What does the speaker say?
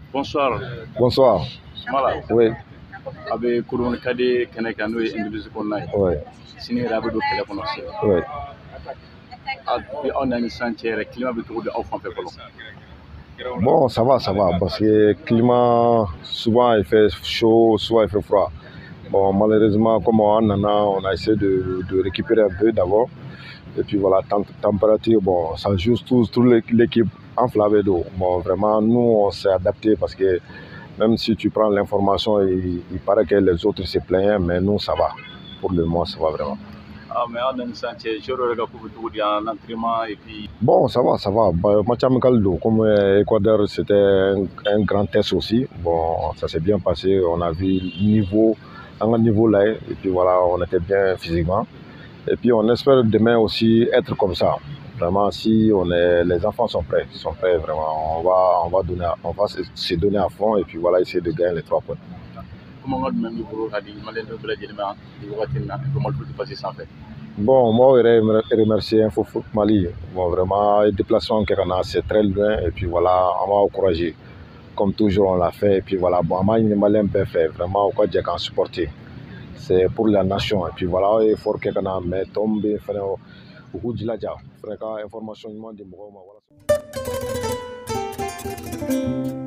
Bonsoir. Bonsoir. Voilà. Oui. Avec Kouroun Kade, Kanekano et Indouzi Konai. Oui. Sini Rabado téléphone aussi. Oui. On a une santé, climat de tout de enfant fait Bon, ça va, parce que le climat, souvent il fait chaud, souvent il fait froid. Bon, malheureusement, comme on a essayé de récupérer un peu d'abord. Et puis voilà, température, bon, ça joue toute l'équipe enflammée d'eau. Bon, vraiment, nous, on s'est adapté parce que même si tu prends l'information, il paraît que les autres se plaignent, mais nous, ça va. Pour le moment, ça va vraiment. Ah, mais on a une santé, je regarde pour tout l'entraînement et puis. Bon, ça va. Match amical, comme Ecuador, c'était un grand test aussi. Bon, ça s'est bien passé. On a vu un niveau là, et puis voilà, on était bien physiquement. Et puis on espère demain aussi être comme ça. Vraiment, si les enfants sont prêts vraiment, on va se donner à fond et puis voilà, essayer de gagner les 3 points. Comment on a même niveau à dire, malin de blague, il va être passer sans fait. Bon, moi, je voudrais remercier Info Foot Mali. Bon, vraiment, le déplacement qu'on a, c'est très loin et puis voilà, on va encourager. Comme toujours, on l'a fait et puis voilà, bon, moi, il m'a bien fait. Vraiment, on peut dire qu'en supporter. C'est pour la nation et puis voilà, il faut qu'on a mais tomber, faire beaucoup de la information, il m'a dit,